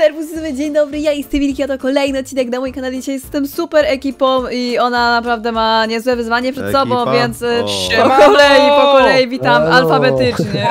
Serwus, dzień dobry, ja jestem Wilki, a to kolejny odcinek na mój kanale. Dzisiaj jestem super ekipą i ona naprawdę ma niezłe wyzwanie przed sobą, więc po kolei witam alfabetycznie.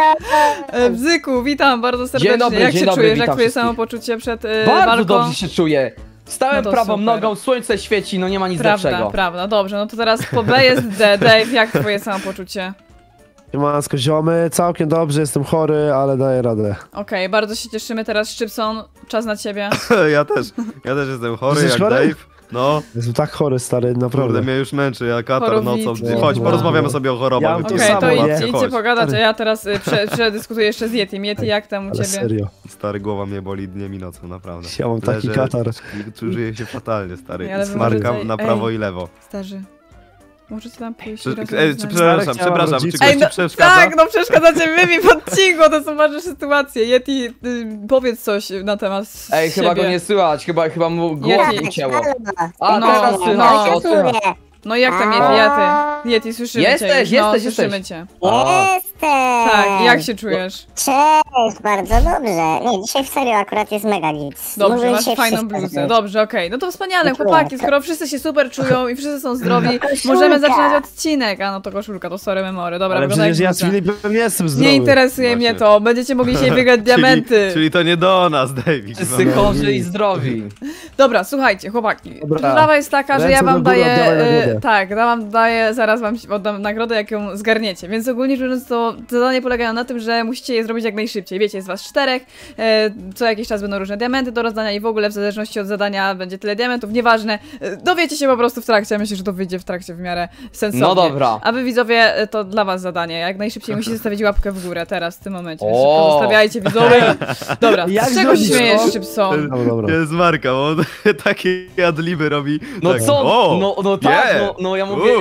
Bzyku, witam bardzo serdecznie. Jak się czujesz, jak twoje samopoczucie przed walką? Bardzo dobrze się czuję. Stałem prawą nogą, słońce świeci, no nie ma nic lepszego. Prawda, dobrze, no to teraz po B jest D. Dave, jak twoje samopoczucie? Siemanko, ziomy, całkiem dobrze, jestem chory, ale daję radę. Okej, bardzo się cieszymy. Teraz Szczypson, czas na ciebie. Ja też jestem chory, jak chory? Dave. No. Jestem tak chory, stary, naprawdę. Kurde, mnie już męczy, ja katar nocą. Choroblicy. Chodź, porozmawiamy sobie o chorobach. Okej, to idźcie pogadać, a ja teraz przedyskutuję jeszcze z Yeti. Yeti, jak tam u ciebie? Serio. Stary, głowa mnie boli dniem i nocą, naprawdę. Ja mam taki katar. Czuję się fatalnie, stary. Ja Smarkam na prawo i lewo. Starzy. Możecie tam pójść Przepraszam, czy ktoś ci przeszkadza? Tak, no przeszkadzacie wy mi w odcinku, to są ważne sytuacje. Yeti, powiedz coś na temat Ej, chyba go nie słychać, chyba mu głos ucięło. A, No, teraz no. słychać. No jak tam Yeti? Yeti, słyszymy cię już. Słyszymy cię. Jestem! Tak, jak się czujesz? Cześć, bardzo dobrze. Nie, dzisiaj w serio akurat jest mega nic. Dobrze, Może masz dzisiaj fajną wszystko bluzę. zrobić. Dobrze, okej. No to wspaniale, chłopaki, skoro wszyscy się super czują i wszyscy są zdrowi, Koszulka. możemy zaczynać odcinek. A no to koszulka, to sorry memory. Dobra, Ale wygląda przecież ja jak z bluza. Filipem nie jestem zdrowy. Nie interesuje mnie Właśnie. to, będziecie mogli dzisiaj wygrać diamenty. Czyli to nie do nas, David. Wszyscy chorzy i zdrowi. Dobra, słuchajcie, chłopaki. Dobra. Sprawa jest taka, że ja Ręce wam do góry, daję. oddawaj nagrodę. Tak, daję, zaraz wam oddam nagrodę, jak ją zgarniecie. Więc ogólnie rzecz biorąc, to zadania polegają na tym, że musicie je zrobić jak najszybciej. Wiecie, jest was 4, co jakiś czas będą różne diamenty do rozdania i w ogóle w zależności od zadania będzie tyle diamentów, nieważne. Dowiecie się po prostu w trakcie, ja myślę, że to wyjdzie w trakcie w miarę sensownie. No dobra. A wy widzowie, to dla was zadanie. Jak najszybciej musicie zostawić łapkę w górę teraz, w tym momencie. Więc O! szybko zostawiajcie widzowie. Dobra, Jak z czego się zrobić śmiejesz, to? Szczypson? Dobra. Jest Marka, bo on takie adliby robi. No tak, co? o, No tak, yeah, no ja mówię.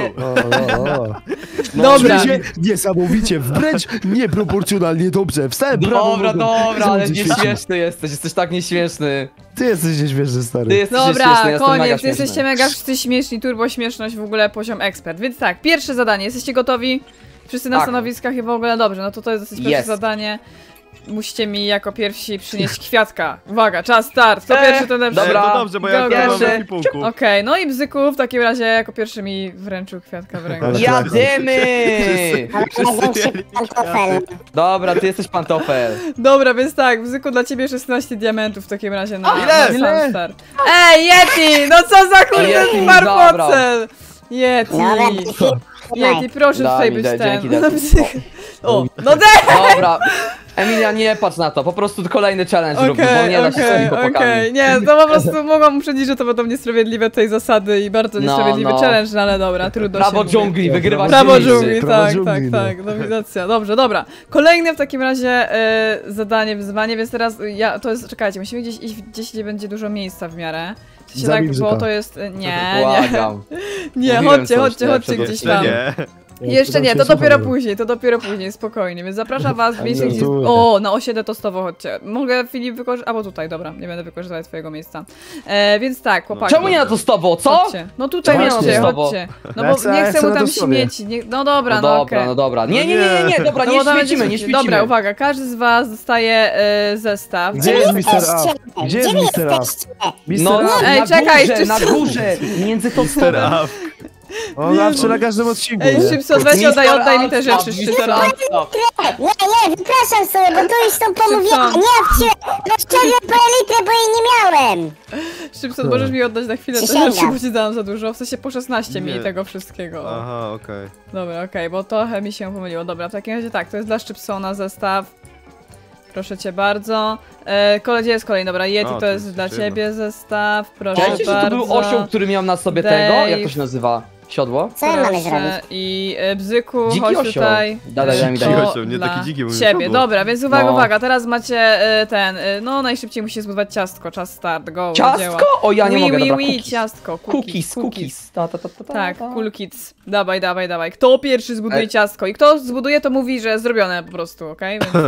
Dobra. Czuję się niesamowicie, wręcz nieproporcjonalnie dobrze. Wstałem prawą Dobra, nogą. ale Słońce świeci. nieśmieszny jesteś tak nieśmieszny. Ty jesteś nieśmieszny, Ty stary. jesteś Dobra, nieśmieszny, jestem mega koniec, śmieszny. jesteście mega wszyscy śmieszni, turbo śmieszność, w ogóle poziom ekspert. Więc tak, pierwsze zadanie, jesteście gotowi? Wszyscy na Tak. stanowiskach i w ogóle dobrze, no to jest dosyć proste Jest. zadanie. Musicie mi jako pierwsi przynieść kwiatka. Uwaga, czas start, to pierwszy, ten lepszy. Dobra. To dobrze, bo ja Go, go. mam Pierwszy. na punku. Okej, no i Bzyku w takim razie jako pierwszy mi wręczył kwiatka w ręku. Ale- Jadymy! Ale największy pantofel. Dobra, ty jesteś pantofel. Dobra, więc tak, Bzyku dla ciebie 16 diamentów w takim razie na Ile? sam start. Ej, Yeti, no co za Yeti kurde mi marpocel! Yeti! Dobra, Yeti, proszę Daj tutaj mi, być daj, ten. dzięki, daj. O, no daj! Dobra. Emilia, nie patrz na to, po prostu kolejny challenge rób, bo nie da się z tymi chłopakami. Nie, to po prostu mogłam uprzedzić, że to będą niesprawiedliwe tej zasady i bardzo niesprawiedliwy challenge, no ale dobra, trudno Prawo się dżungli, mówi. wygrywać Prawo nie liczy. dżungli, Prawo tak, dżungli, no. tak, dominacja. Dobrze, dobra. Kolejne w takim razie zadanie, wyzwanie, więc teraz to jest, czekajcie, musimy gdzieś iść, gdzie będzie dużo miejsca w miarę. W sensie Zabij tak, Bzyka. bo to jest, nie, Błagam. nie, Mówiłem chodźcie, coś, chodźcie, nie, chodźcie przecież gdzieś Jeszcze tam. nie. Jeszcze nie, to dopiero później, spokojnie, więc zapraszam was w miejsce, gdzie... żartuję. O, na osiedle tostowo chodźcie. Mogę, Filip, wykorzystać... Albo tutaj, dobra, nie będę wykorzystywać twojego miejsca. Więc tak, chłopaki. Czemu nie na to z tobą, co? Chodźcie. No tutaj Czemu chodźcie, nie? chodźcie. No Ja bo chcę- nie ja chcę chcę mu na tam to sobie. śmieci. No dobra, No no dobra, okej. no dobra. Nie, dobra, No nie bo tam świecimy, będzie nie świecić. świecimy. Dobra, uwaga, każdy z was dostaje zestaw. Gdzie jest Mr. jesteście? A? Gdzie jest Gdzie wy Mr. A? jesteście? No, Mr. A? Ej, na czekaj, górze, czy- na górze, między to Mister Up. On zawsze na każdym odcinku, Ej, nie? Szybson, weź oddaj mi te rzeczy, Szybson. Nie, wypraszam sobie, bo tu już są pomówienia. Szybko. Nie, rozciągnę po elitrę, bo jej nie miałem. Szybson, możesz mi oddać na chwilę te Przysięgam. rzeczy, bo ci dałam za dużo. W sensie po 16 mi Nie. tego wszystkiego. Aha, okej. Dobra, okej, bo trochę mi się pomyliło. Dobra, w takim razie tak, to jest dla Szczypsona zestaw. Proszę cię bardzo. Gdzie jest kolej? Dobra, Yeti O, to jest dla jedno. ciebie zestaw. Proszę Wiecie, że to bardzo. był osioł, który miał na sobie Dave. tego? Jak to się nazywa? Siodło? Co my mamy Proszę. zrobić? I Bzyku, Dziki chodź osioł. tutaj. Daj mi, To daj. Dziki osioł, nie dla taki dziki, bo ciebie. siodło. Dobra, więc uwaga, No. uwaga, teraz macie no najszybciej musicie zbudować ciastko, czas start, go, do dzieła. Ciastko? O, ja nie mogę, dobra, cookies. ciastko, Cookies. Tak, cool kids. Dawaj. Kto pierwszy zbuduje ciastko i kto zbuduje, to mówi, że zrobione po prostu, okej? Więc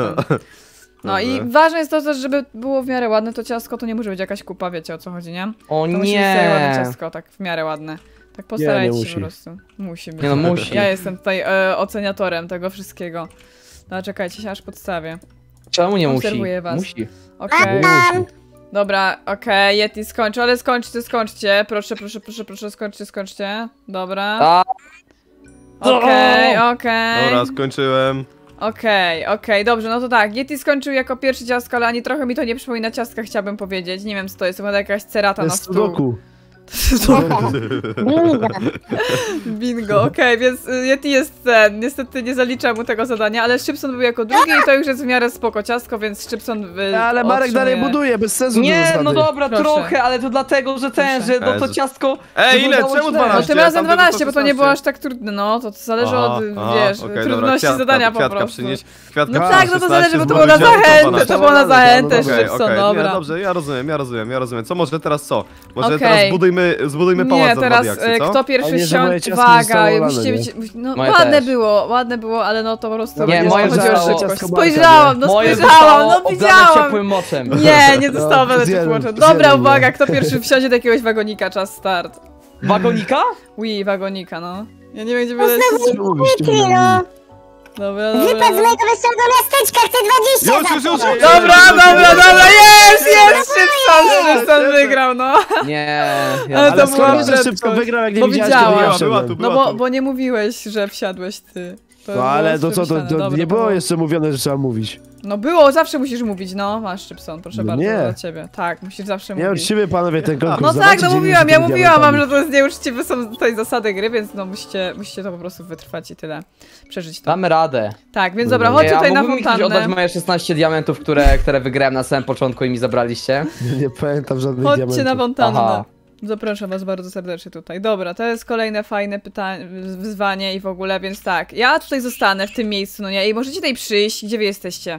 no i Dobra. ważne jest to też, żeby było w miarę ładne to ciastko, to nie może być jakaś kupa, wiecie o co chodzi, nie? O To musi być sobie ładne nie. ciastko, tak w miarę ładne. Tak postarajcie się musi. po prostu. Musi być. Nie no, musi. Ja jestem tutaj oceniatorem tego wszystkiego. No czekajcie, się aż podstawię. Czemu nie musi? Obserwuję was. Musi. Okej. Dobra, okej, Yeti skończył, ale skończcie. Proszę, skończcie. Dobra. Tak. Okej. Dobra, skończyłem. Okej, dobrze, no to tak. Yeti skończył jako pierwszy ciastko, ale ani trochę mi to nie przypomina ciastka, chciałabym powiedzieć. Nie wiem co to jest, chyba jakaś cerata To na jest stół. sudoku. Bingo, okej, więc Yeti jest ten. Niestety nie zaliczam mu tego zadania, ale Szczypson był jako drugi i to już jest w miarę spoko ciastko, więc Szczypson Ale Marek otrzymuje- dalej buduje, bez sensu do Nie, zasady. no dobra, Proszę. trochę, ale to dlatego, że Proszę. że no to ciastko... Ej, ile? wyglądało Czemu źle. 12? No tym razem Tamten 12, bo to nie było 16. aż tak trudne, no, to zależy od, wiesz, okej, trudności dobra, zadania po kwiatka prostu. przynieść. Kwiatka No A, tak, no to 16 zależy, bo to złożyć, było na to zachętę, 12. to było na zachętę, Okej, Szczypson, Nie, dobra. dobrze, ja rozumiem. Co może teraz co? Może Okej. teraz zbudujmy pałac Nie, za teraz wariacji, co? kto A pierwszy nie, że moje wsiądzie, ciastko zostało waga, olane, musicie nie? być, no Moje ładne też. było, ale no to po prostu Nie, nie moje chodziło o zostało- szybkość. ciastko Marka, Spojrzałam, no Moje spojrzałam, no zostało oblane widziałam. ciepłym moczem. Nie zostało No, będę zjadłem, ciepło. Dobra, zjadłem, uwaga, nie. kto pierwszy wsiądzie do jakiegoś wagonika, czas start. Wagonika? Wagonika, no. Ja nie wiem, gdzie będę się... Yeti, no. Dobra, Wypadł z dobra. mojego wesołego miasteczka, chcę 20 Już. za to. Dobra, jest! Szybson wygrał, no. Nie. Ale to Ale była skoro że prędkość. szybko wygrał, jak nie Bo widziałeś, widziałam. kiedy ja Była wszedłem. tu. No bo nie mówiłeś, że wsiadłeś ty. To No było ale to co, to przepisane. Dobra, nie było było. jeszcze mówione, że trzeba mówić. No było, zawsze musisz mówić, no. Masz, Szczypson, proszę No bardzo, nie. dla ciebie. Tak, musisz zawsze Nie mówić. uczciwy panowie ten konkurs. No tak, zobaczycie, no gdzie mówiłam, indziej ja tymi mówiłam wam, diamentami. że to jest nieuczciwe, są tutaj zasady gry, więc no musicie to po prostu wytrwać i tyle. Przeżyć to. Damy radę. Tak, więc dobra, chodź tutaj na mógłbym mi ktoś oddać fontannę. moje 16 diamentów, które wygrałem na samym początku i mi zabraliście? Nie pamiętam żadnych Chodźcie diamentów. na fontannę. Aha. Zapraszam was bardzo serdecznie tutaj. Dobra, to jest kolejne fajne pytanie, wyzwanie i w ogóle, więc tak. Ja tutaj zostanę w tym miejscu, no nie? I możecie tutaj przyjść, gdzie wy jesteście.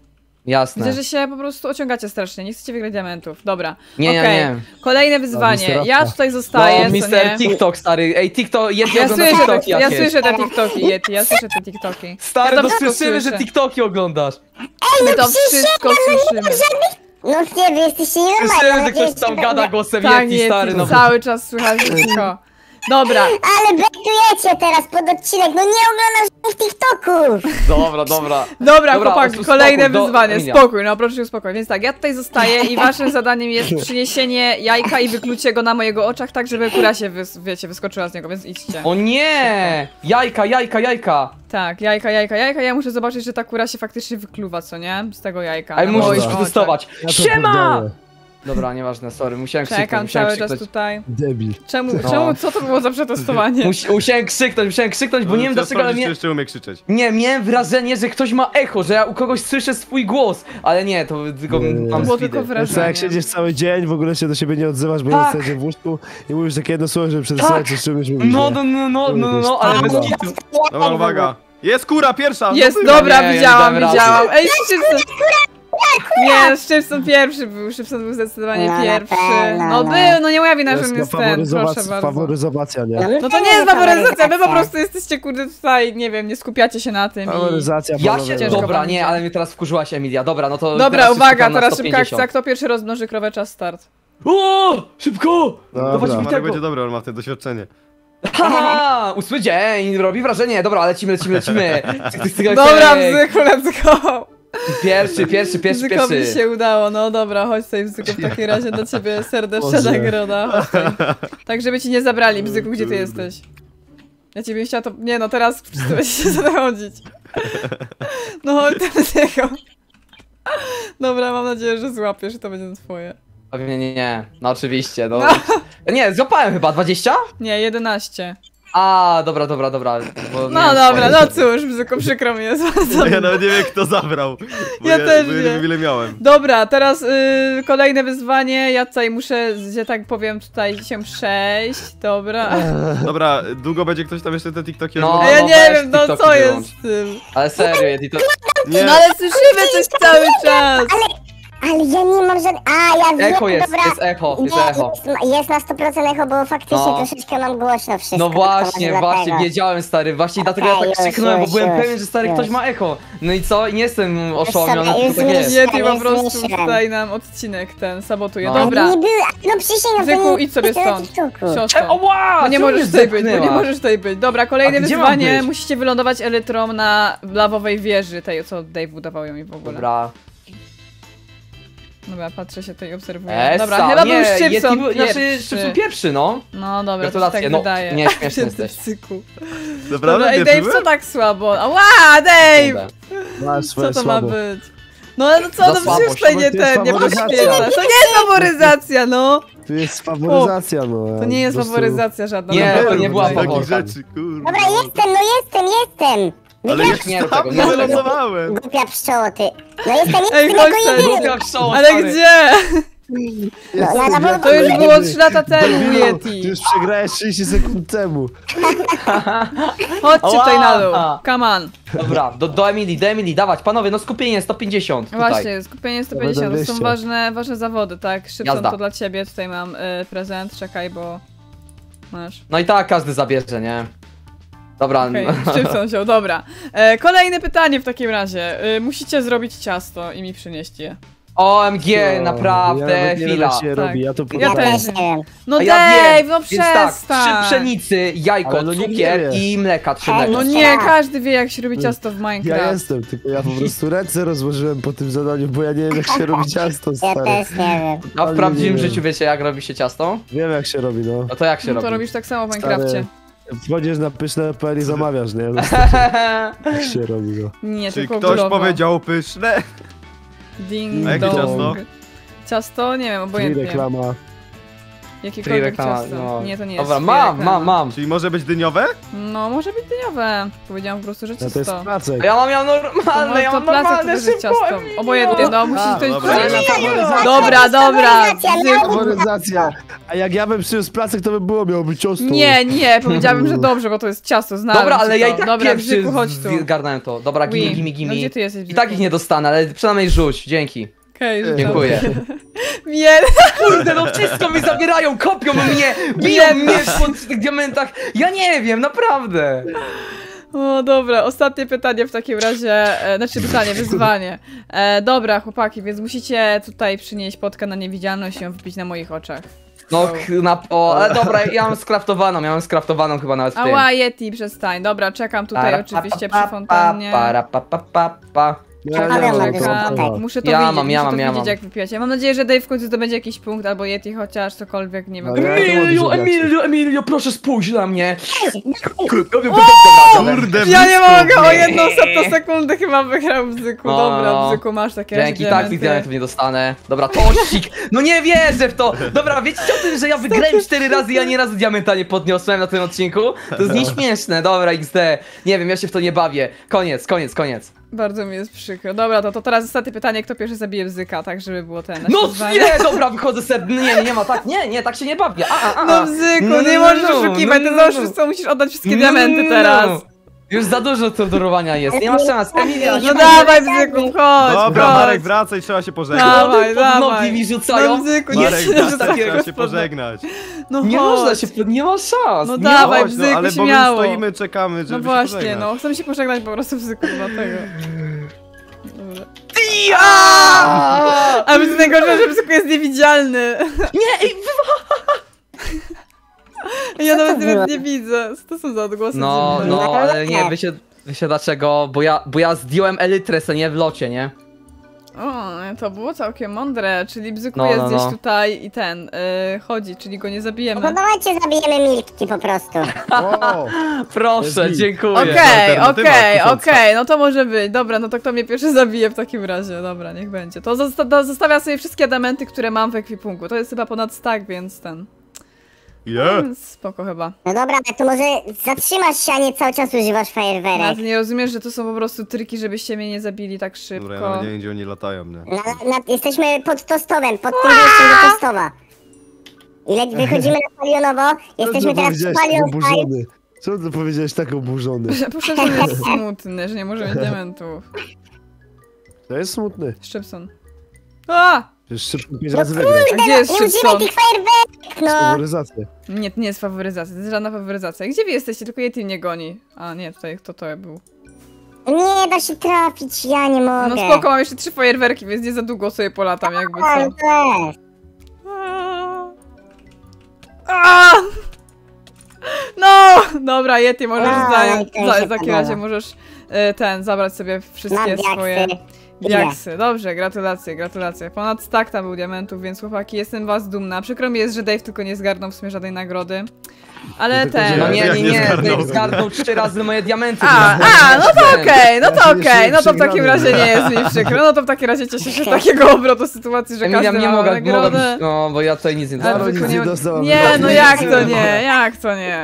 Jasne. Widzę, że się po prostu ociągacie strasznie, nie chcecie wygrać diamentów. Dobra, Nie. Kolejne wyzwanie. Mister Ja Rafta. tutaj zostaję, No, co Mister nie? TikTok, stary. Ej, TikTok, Yeti Ja ogląda słyszę, TikToki ja jakieś. słyszę te TikToki, Yeti, ja słyszę te TikToki. Stary, Ja no to wszystko słyszymy, że słyszę. TikToki oglądasz. My to wszystko słyszymy. No nie, wy jesteście nienormalni. Słyszymy, że mam ktoś nadzieję, tam że- gada głosem Tak, Yeti, stary. Yeti, No. cały czas słychać wszystko. Dobra, Ale bektujecie teraz pod odcinek, no nie oglądam żadnych TikToków. Dobra. dobra, Dobra, chłopaki, spokój, kolejne do- wyzwanie. Emilia. Spokój, no proszę się uspokoić. Więc tak, ja tutaj zostaję i waszym zadaniem jest przyniesienie jajka i wyklucie go na mojego oczach, tak żeby kura się, wyskoczyła z niego, więc idźcie. O nie! Jajka. Tak, jajka. Ja muszę zobaczyć, że ta kura się faktycznie wykluwa, co nie? Z tego jajka. Ale na musisz moich Dobra. przetestować. Ja to Siema! pierdolę. Dobra, nieważne, sorry, musiałem Czekam krzyknąć. cały czas tutaj. Debil. Czemu, No. co to było za przetestowanie? Musiałem krzyknąć, bo nie wiem dlaczego, ale Czy jeszcze umie krzyczeć. Nie, miałem wrażenie, że ktoś ma echo, że ja u kogoś słyszę swój głos. Ale nie, to tylko Nie. mam Było speedy. tylko Wiesz co, jak wrażenie. siedzisz cały dzień, w ogóle się do siebie nie odzywasz, bo Tak. jesteś w łóżku i mówisz takie jedno słowo, żeby przetestować, Tak. coś czymś mówisz. No, nie? ale bez Dobra. kitu. Dobra, uwaga. Jest kura pierwsza! no Jest, była. dobra, nie, widziałam. nie dam rady. Ej, Szczypson! Nie, Szczypson pierwszy był, Szczypson był zdecydowanie No, na pierwszy. pewno, No no. był, no nie moja wina, To że jest on jest ten, proszę bardzo. faworyzowacja, nie? No to nie jest faworyzacja, wy po prostu jesteście kurde tutaj, nie wiem, nie skupiacie się na tym i... Faworyzacja, Ja panowie, się, Ciężko dobra, będzie. nie, ale mnie teraz wkurzyłaś, Emilia. Dobra, no to Dobra, teraz już uwaga, czekam na teraz szybka 150. akcja, kto pierwszy rozmnoży krowę, czas start. O, szybko! Dobra. Dawać mi Marek tego. będzie dobry, on ma w tym doświadczenie. Haha, 8 dzień, robi wrażenie. Dobra, lecimy. Dobra, Bzyku, let's go! Pierwszy. Bzykowi się udało, no dobra, chodź tutaj Bzyku, w takim razie dla ciebie serdeczna Boże. nagroda, chodź tutaj. Tak, żeby ci nie zabrali, Bzyku, gdzie ty jesteś? Ja ciebie bym chciała to... Nie no, teraz wszyscy będziecie się zachodzić. No chodź do niego. Dobra, mam nadzieję, że złapiesz i to będzie twoje. Pewnie nie, no oczywiście, no. Nie, złapałem chyba, 20? Nie, 11. A, dobra. Bo No miałem dobra, swoje. no cóż, Bzyku, przykro mi jest bardzo. Ja nawet nie wiem kto zabrał. Bo Ja też bo ja nie nie. wiem ile miałem. Dobra, teraz kolejne wyzwanie. Ja tutaj muszę, że tak powiem, tutaj się przejść. Dobra. Dobra, długo będzie ktoś tam jeszcze te TikToki No. oglądał? A ja no nie weź wiem, no TikToki co jest wyłącz. z tym? Ale serio, Yeti, to Nie, No ale słyszymy coś cały czas. Ale ja nie mam żadnych... A, ja wiem, echo jest, dobra. jest echo. Jest na 100% echo, bo faktycznie No. troszeczkę mam głośno wszystko. No to może właśnie, dlatego. wiedziałem, stary, właśnie dlatego Okej, ja tak już, krzyknąłem, bo już, byłem już, pewien, że stary już. ktoś ma echo. No i co? I nie jestem oszołomiony, Już tylko tak sobie- jest. Yeti po Jest prostu myślę. tutaj nam odcinek ten sabotuje. No. Dobra. Nie było, no przysięgam, Bzyku, to nie idź sobie jest na stąd. TikToku. Siostro. Oła! No nie czemu możesz mnie tutaj być, no nie zepchnęłaś? możesz tutaj być. Dobra, kolejne A gdzie mam wyzwanie. być? Musicie wylądować elytrą na lawowej wieży, tej co Dave budował ją i w ogóle. Dobra. Dobra, patrzę się tutaj, obserwuję. Dobra, Esa, chyba nie, był Szczypson Znaczy Szczypson pierwszy, no. No dobra, to się Gratulacje, tak no, wydaje. nie, śmieszny jesteś. Cyku. Naprawdę? Dobra, ej, Nie Dave, byłem? co tak słabo? Ała, Dave! Masz Co swoje to ma słabo. być? No co, Za no słabo, przecież tutaj nie to jest ten, nie faworyzacja. poświęcasz. To nie jest faworyzacja, no! Tu jest faworyzacja, no. To nie jest po prostu- faworyzacja żadna. Nie, naprawdę. to nie była Takich faworka. rzeczy, kurwa. Dobra, jestem. Ale już Nie rób tam tego, nie rób tego. wylosowałem. Głupia pszczoło, ty. No jestem Ej, jako chodź jedyny. Głupia pszczoła, Ale stary. gdzie? No, To już było 3 lata temu, Ty Yeti. już przegrałeś 30 sekund temu. Chodźcie tutaj na dół. Ała. Come on. Dobra, do Emilii, dawać. Panowie, no skupienie, 150 tutaj. Właśnie, skupienie 150, to są 200. ważne zawody, tak? Szybko Jazda. to dla ciebie, tutaj mam prezent, czekaj, bo masz. No i tak każdy zabierze, nie? Dobra, Okej, Szczypson wziął, dobra. Kolejne pytanie w takim razie. Musicie zrobić ciasto i mi przynieść je. OMG, No, naprawdę, ja nawet nie wiem, chwila. jak się Tak. robi, ja to Ja pokażę. też. Nie wiem. No A ja Dave, wiem, no więc tak, 3 przestań! pszenicy, jajko, Ale no nikt cukier nie wie. i mleka, 3 Ej, mleka. No nie, każdy wie jak się robi ciasto w Ja Minecraft. jestem, tylko ja po prostu ręce rozłożyłem po tym zadaniu, bo ja nie wiem jak się robi ciasto, Ja stary. też nie wiem. A w Ale prawdziwym nie wiem. życiu wiecie jak robi się ciasto? Wiem jak się robi, no. No to jak się No robi? to robisz tak samo w Stary, Minecrafcie. Wchodzisz na pyszne.pl i zamawiasz, nie? No, jak się robi, no. Nie, Czy tylko ktoś górowo. powiedział pyszne? Ding A jakie dong. ciasto? Ciasto? Nie wiem, Free obojętnie. reklama. Free Jakiekolwiek reklama, ciasto. no. Nie, to nie jest Dobra, free reklama. mam. Czyli może być dyniowe? No, może być dyniowe. Powiedziałam po prostu, że No to jest ciasto. placek. Ja mam normalne, ja to mam placek to normalne, też jest szybko, ciasto. Emilio. Obojętnie, no musisz A, ktoś dobra. przynieść. Faworyzacja. Dobra, dobra. Faworyzacja, Zyku. Faworyzacja. A jak ja bym przyniósł placek, to by było, miałoby ciasto. Nie, powiedziałabym, że dobrze, bo to jest ciasto, znałem Dobra, ale ci ja to. i tak Dobra, pierwszy Bzyku, chodź tu. zgarnąłem to. Dobra, No gimme. gdzie ty jesteś, I tak ich nie dostanę, ale przynajmniej rzuć, dzięki. Okej, rzucam. Dziękuję. Nie, Kurde, no wszystko mi zabierają, kopią mnie, biją Nie, mnie w tych diamentach. Ja nie wiem, naprawdę. O, dobra, ostatnie pytanie w takim razie, znaczy pytanie, wyzwanie. Dobra, chłopaki, więc musicie tutaj przynieść potkę na niewidzialność i ją wypić na moich oczach. No, ale dobra, ja mam skraftowaną chyba nawet w tym. Ała, Yeti, przestań. Dobra, czekam tutaj oczywiście przy fontannie. Ja Ale nie mam mam Czekam. dużo. Muszę to Ja widzieć, mam, muszę to ja widzieć mam. jak wypijacie. Mam nadzieję, że Dave w końcu zdobędzie jakiś punkt, albo Yeti chociaż cokolwiek, nie wiem. No, ja- Emilio, proszę spójrz na mnie. Kurde, Ja nie blisko. mogę, o 1/100 sekundy chyba wygrał Bzyku. No, Dobra, no. Bzyku, masz takie Dzięki, tak tych diamentów nie dostanę. Dobra, tościk! No nie wierzę w to! Dobra, wiecie o tym, że ja wygrałem 4 razy i ja ani razu diamenta nie podniosłem na tym odcinku? To jest nieśmieszne, dobra, XD. Nie wiem, ja się w to nie bawię. Koniec. Bardzo mi jest przykro. Dobra, to teraz ostatnie pytanie, kto pierwszy zabije Bzyka, tak żeby było ten. No wyzwanie. nie, dobra, wychodzę sobie. Nie ma tak, nie, tak się nie bawię. No Bzyku, nie możesz oszukiwać, ty za oszustwo musisz oddać wszystkie diamenty teraz. Już za dużo torturowania jest, nie masz szans. Emilia, No dawaj Bzyku, chodź, Dobra, chodź. Marek, wracaj, trzeba się pożegnać. Dawaj, pod nogi dawaj. mi rzucają. No Bzyku, nie Marek, się wracaj, trzeba się pożegnać. No Nie chodź. można się, nie ma szans. No nie dawaj, ma- Chodź, Bzyku, ale bo my śmiało. stoimy, czekamy, żeby No się właśnie, pożegnać. no chcę się pożegnać po prostu Bzyku, dlatego. Dobra. Ja! A być najgorsze, że Bzyku jest niewidzialny. Nie, ej, Ja nawet było? nawet nie widzę. Co to są za odgłosy No, dziwne? no, ale nie, wiecie dlaczego? Bo ja zdjąłem elytrę, co nie w locie, nie? O, to było całkiem mądre, czyli Bzyku No, jest no, gdzieś no. tutaj i chodzi, czyli go nie No zabijemy. dawajcie, zabijemy Milki po prostu. O, Proszę, Jest dziękuję. Okej, alternatywa kusząca. no to może być. Dobra, no to kto mnie pierwszy zabije w takim razie? Dobra, niech będzie. To zostawiam sobie wszystkie diamenty, które mam w ekwipunku. To jest chyba ponad stack, więc ten. Spoko chyba. No dobra, ale to może zatrzymasz się, a nie cały czas używasz No, fajerwerek. ale ty nie rozumiesz, że to są po prostu triki, żebyście mnie nie zabili tak Dobra, ja szybko. nawet nie wiem, gdzie oni latają, nie? Jesteśmy pod Tostowem, pod tym wejściem do Tostowa. Wychodzimy na Palionowo, jesteśmy co teraz przy powiedziałeś tak Palion oburzony? Co ty powiedziałeś tak oburzony? Proszę, że jest smutny, że nie może mieć diamentów. To jest smutny. Szczypson. A! Przecież szybko 5 razy wygrać. A gdzie jest Nie używaj Szczypson? tych fajerwerek, no! Faworyzację. Nie, to nie jest faworyzacja, to jest żadna faworyzacja. Gdzie wy jesteście? Tylko Yeti mnie goni. A nie, tutaj kto to był? Nie da się trafić, ja nie mogę. No spoko, mam jeszcze 3 fajerwerki, więc nie za długo sobie polatam, jakby co. Ale to jest. A! No! Dobra, Yeti, możesz No, za i to się takim podoba. razie możesz zabrać sobie wszystkie Mam diaksy. swoje Diaksy, dobrze, gratulacje, gratulacje. Ponad stack tam był diamentów, więc chłopaki, jestem was dumna. Przykro mi jest, że Dave tylko nie zgarnął w sumie żadnej nagrody. Ale Tylko, ten... że- No nie, Jak nie, nie nie, zgarnął. Dave zgarnął 3 razy moje diamenty. No to okej, no to Ja się okej, no to w przegrałem. takim razie nie jest mi przykro. No to w takim razie cieszę się z takiego obrotu sytuacji, że Emilia każdy nie ma mogła, nagrodę. no bo ja tutaj nic nie Ale Zaro dostałem. nic tylko nie dostała. Nie, no jak to nie, jak to nie?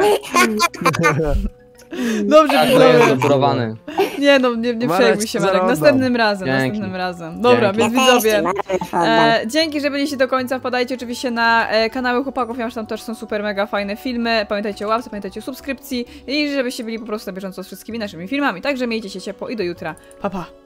Dobrze, Tak, to jest widzowie. zapurowany. Nie no, nie Marek, przejmuj się Marek, zaraz następnym razem, Dzięki. następnym razem. Dobra, Dzięki. więc Ja też widzowie, ci Marvin oddam. dzięki, że byliście do końca, wpadajcie oczywiście na kanały chłopaków, ponieważ tam też są super mega fajne filmy, pamiętajcie o łapce, pamiętajcie o subskrypcji i żebyście byli po prostu na bieżąco z wszystkimi naszymi filmami, także miejcie się ciepło i do jutra, pa pa!